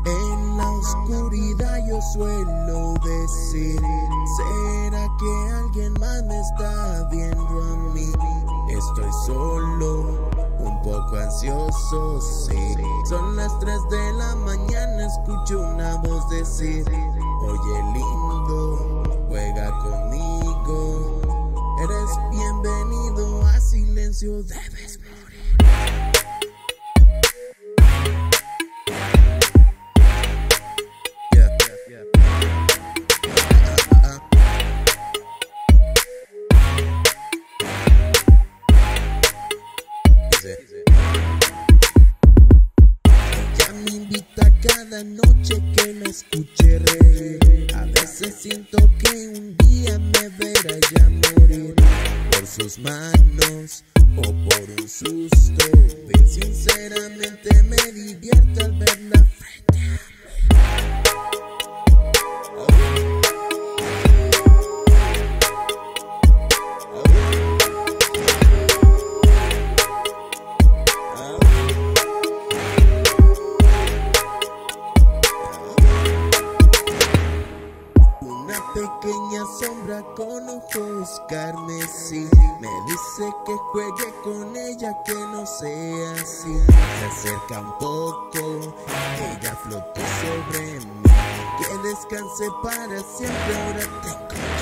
En la oscuridad yo suelo decir, ¿será que alguien más me está viendo a mí? Estoy solo, un poco ansioso, sí. Son las 3 de la mañana, escucho una voz decir, oye lindo, juega conmigo. Eres bienvenido a silencio, debes morir. Ella me invita cada noche que la escuche reír. A veces siento que un día me verá ya morir por sus manos o por un susto. Bien sinceramente me divierte al verla frente a mí. Una pequeña sombra con ojos carmesí me dice que juegue con ella, que no sea así. Se acerca un poco, ella flotó sobre mí, que descanse para siempre, ahora tengo